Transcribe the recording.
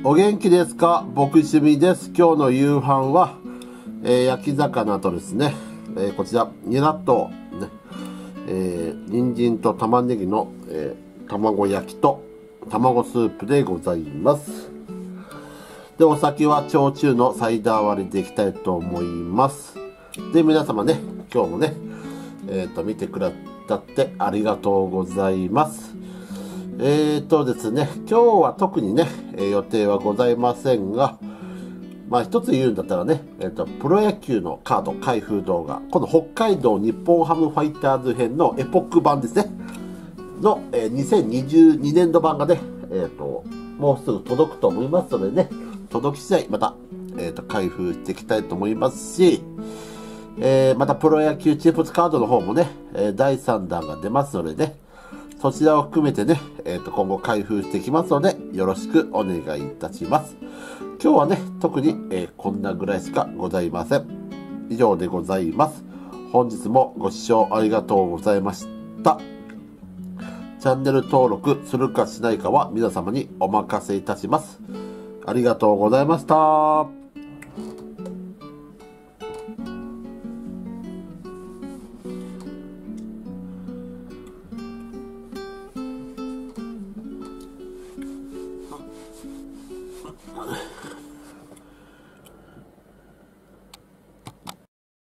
お元気ですか？僕趣味です。今日の夕飯は、焼き魚とですね、こちらニラとね、人参と玉ねぎの、卵焼きと卵スープでございます。で、お酒は焼酎のサイダー割りでいきたいと思います。で、皆様ね、今日もね、見てくださってありがとうございます。ですね、今日は特にね、予定はございませんが、まあ一つ言うんだったらね、プロ野球のカード開封動画、この北海道日本ハムファイターズ編のエポック版ですね、の、2022年度版がね、もうすぐ届くと思いますのでね、届き次第また、開封していきたいと思いますし、またプロ野球チップスカードの方もね、第3弾が出ますのでね、そちらを含めてね、今後開封していきますので、よろしくお願いいたします。今日はね、特に、こんなぐらいしかございません。以上でございます。本日もご視聴ありがとうございました。チャンネル登録するかしないかは皆様にお任せいたします。ありがとうございました。